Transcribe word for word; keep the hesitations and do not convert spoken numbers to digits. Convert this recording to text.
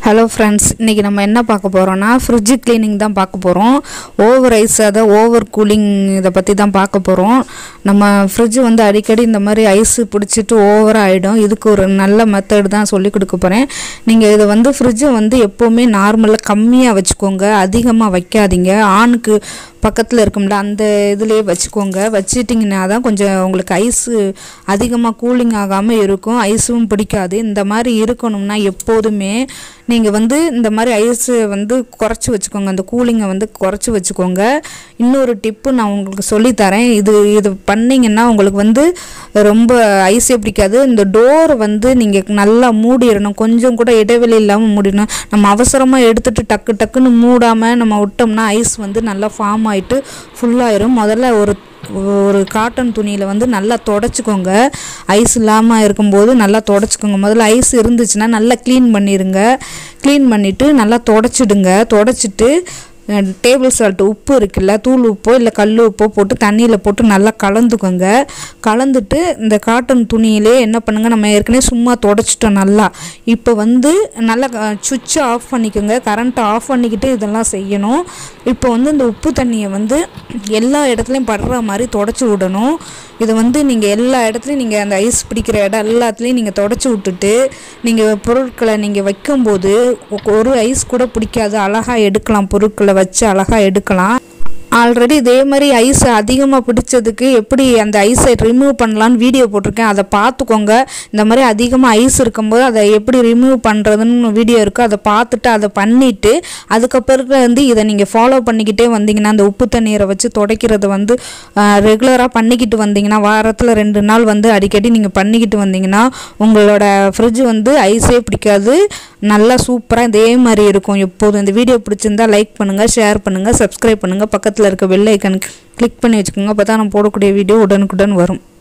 Hello friends, இன்றைக்கி நம்ம என்ன பார்க்க போகிறோன்னா ஃப்ரிட்ஜு க்ளீனிங் தான் பார்க்க போகிறோம். ஓவர் ஐஸ், அதை ஓவர் கூலிங் இதை பற்றி தான் பார்க்க போகிறோம். நம்ம ஃப்ரிட்ஜு வந்து அடிக்கடி இந்த மாதிரி ஐஸு பிடிச்சிட்டு ஓவராக ஆகிடும். இதுக்கு ஒரு நல்ல மெத்தட் தான் சொல்லி கொடுக்க போகிறேன். நீங்கள் இதை வந்து ஃப்ரிட்ஜை வந்து எப்போவுமே நார்மலாக கம்மியாக வச்சுக்கோங்க, அதிகமாக வைக்காதீங்க. ஆணுக்கு பக்கத்தில் இருக்கும்ல அந்த இதுலேயே வச்சுக்கோங்க. வச்சுட்டிங்கன்னா தான் கொஞ்சம் உங்களுக்கு ஐஸு அதிகமாக கூலிங் ஆகாமல் இருக்கும், ஐஸும் பிடிக்காது. இந்த மாதிரி இருக்கணும்னா எப்போதுமே நீங்கள் வந்து இந்த மாதிரி ஐஸு வந்து குறைச்சி வச்சுக்கோங்க, அந்த கூலிங்கை வந்து குறைச்சி வச்சுக்கோங்க. இன்னொரு டிப்பு நான் உங்களுக்கு சொல்லித்தரேன். இது இது பண்ணிங்கன்னா உங்களுக்கு வந்து ரொம்ப ஐஸே பிடிக்காது. இந்த டோரை வந்து நீங்கள் நல்லா மூடிடணும், கொஞ்சம் கூட இடைவெளி இல்லாமல் மூடிடணும். நம்ம அவசரமாக எடுத்துகிட்டு டக்கு டக்குன்னு மூடாமல் நம்ம விட்டோம்னா ஐஸ் வந்து நல்லா ஃபார்ம் ஆகிட்டு ஃபுல்லாயிரும். முதல்ல ஒரு ஒரு காட்டன் துணியில் வந்து நல்லா தொடச்சிக்கோங்க. ஐஸ் இல்லாமல் இருக்கும்போது நல்லா தொடச்சிக்கோங்க. முதல்ல ஐஸ் இருந்துச்சுன்னா நல்லா க்ளீன் பண்ணிடுங்க. க்ளீன் பண்ணிவிட்டு நல்லா தொடச்சிடுங்க. தொடச்சிட்டு டேபிள் சால்ட்டு, உப்பு இருக்குல்ல, தூள் உப்போ இல்லை கல் உப்போ போட்டு தண்ணியில் போட்டு நல்லா கலந்துக்கோங்க. கலந்துட்டு இந்த காட்டன் துணியிலே என்ன பண்ணுங்கள், நம்ம ஏற்கனவே சும்மா தொடச்சிட்டோம் நல்லா. இப்போ வந்து நல்லா சுவிட்சை ஆஃப் பண்ணிக்கோங்க, கரண்ட்டை ஆஃப் பண்ணிக்கிட்டு இதெல்லாம் செய்யணும். இப்போ வந்து இந்த உப்பு தண்ணியை வந்து எல்லா இடத்துலையும் படுற மாதிரி தொடச்சி விடணும். இதை வந்து நீங்கள் எல்லா இடத்துலையும் நீங்கள் அந்த ஐஸ் பிடிக்கிற இடம் எல்லாத்துலேயும் நீங்கள் தொடச்சி விட்டுட்டு நீங்கள் பொருட்களை நீங்கள் வைக்கும்போது ஒரு ஐஸ் கூட பிடிக்காது, அழகாக எடுக்கலாம், பொருட்களை வச்சு அழகாக எடுக்கலாம். ஆல்ரெடி இதே மாதிரி ஐஸ் அதிகமாக பிடிச்சதுக்கு எப்படி அந்த ஐஸை ரிமூவ் பண்ணலான்னு வீடியோ போட்டிருக்கேன், அதை பார்த்துக்கோங்க. இந்த மாதிரி அதிகமாக ஐஸ் இருக்கும்போது அதை எப்படி ரிமூவ் பண்ணுறதுன்னு வீடியோ இருக்குது, அதை பார்த்துட்டு அதை பண்ணிவிட்டு அதுக்கப்புறம் வந்து இதை நீங்கள் ஃபாலோ பண்ணிக்கிட்டே வந்தீங்கன்னா, அந்த உப்பு தண்ணீரை வச்சு துடைக்கிறத வந்து ரெகுலராக பண்ணிக்கிட்டு வந்தீங்கன்னா, வாரத்தில் ரெண்டு நாள் வந்து அடிக்கடி நீங்கள் பண்ணிக்கிட்டு வந்தீங்கன்னா உங்களோட ஃப்ரிட்ஜ் வந்து ஐஸே பிடிக்காது, நல்லா சூப்பராக இதே மாதிரி இருக்கும் எப்போதும். இந்த வீடியோ பிடிச்சிருந்தா லைக் பண்ணுங்கள், ஷேர் பண்ணுங்கள், சப்ஸ்கிரைப் பண்ணுங்கள், பக்கத்தில் இருக்க பெல் ஐக்கனுக்கு கிளிக் பண்ணி வச்சுக்கோங்க. அப்போ தான் நான் போடக்கூடிய வீடியோ உடனுக்குடன் வரும்.